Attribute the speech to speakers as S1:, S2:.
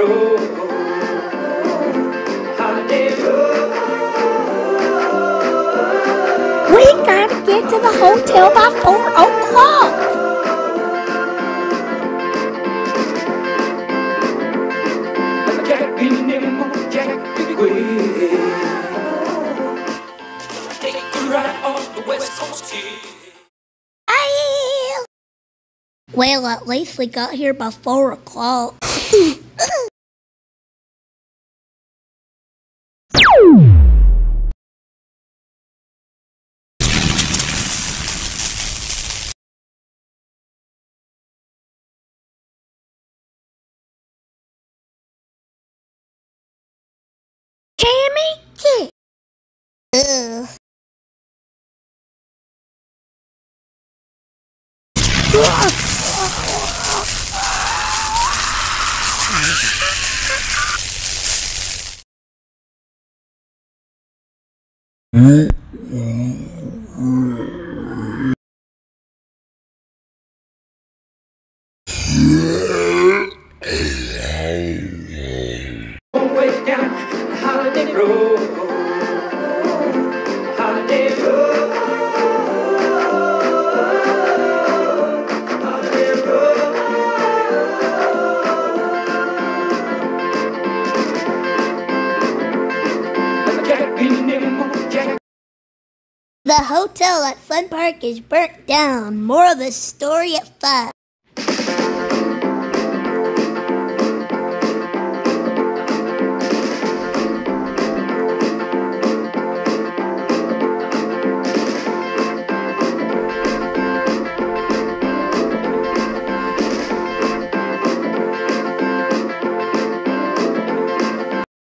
S1: road, holiday road.
S2: We gotta get to the hotel by 4 o'clock.
S1: Jack be never move, Jack be way. Take you right on the West Coast here.
S2: Well, at least we got here by 4 o'clock. Tammy? Ugh.
S1: Way down the holiday road, holiday road, holiday road. Jack be never move, Jack.
S2: The hotel at Fun Park is burnt down. More of the story at 5.